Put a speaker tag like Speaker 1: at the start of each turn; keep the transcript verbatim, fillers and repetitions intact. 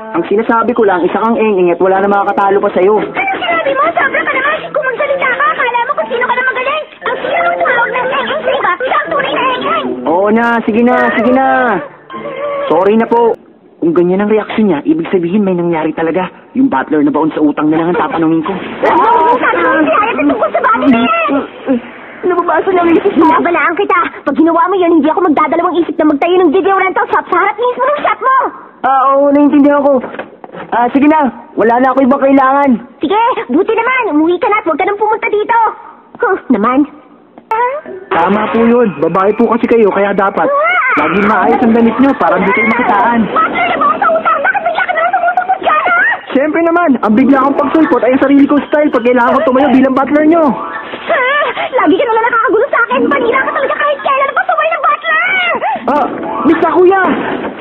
Speaker 1: Ang sinasabi ko lang, isa kang eng-eng at wala na makakatalo pa sa'yo.
Speaker 2: Ano sinabi mo? Sobra ka naman. Kung magsalita ka, akala mo kung sino ka na magaling. Ang sinong tulog ng eng-eng sa iba, isang tunay na eng-eng.
Speaker 1: Oo na, sige na, sige na. Sorry na po. Kung ganyan ang reaksyon niya, ibig sabihin may nangyari talaga. Yung butler na baon sa utang na lang ang tatanungin ko.
Speaker 2: Ano? Sasabihin si Hayat na tungkol sa bagay na yan.
Speaker 1: Nababasa lang yung isip mo.
Speaker 2: Nabalaan kita. Pag ginawa mo yun, hindi ako magdadalawang isip na magtayo ng video rental shop sa harap mismo ng shop mo.
Speaker 1: Ah, oo, naiintindihan ko. Ah, sige na. Wala na ako ibang kailangan.
Speaker 2: Sige, buti naman. Umuwi ka na at huwag ka nang pumunta dito. Huh, naman.
Speaker 1: Tama po yun. Babae po kasi kayo, kaya dapat laging maayos ang damit nyo para hindi kayo makitaan.
Speaker 2: Butler na baon sa utang. Bakit bigla ka naman sumusubot ka, ha?
Speaker 1: Siyempre naman, ang bigla akong pagsulpot ay ang sarili kong style pag kailangan ko tumayo bilang butler nyo.
Speaker 2: Ha? Lagi ka nalang nakakagulo sa akin. Panira ka talaga kahit kailan pasaway ng butler.
Speaker 1: Ah, Miss Kuya!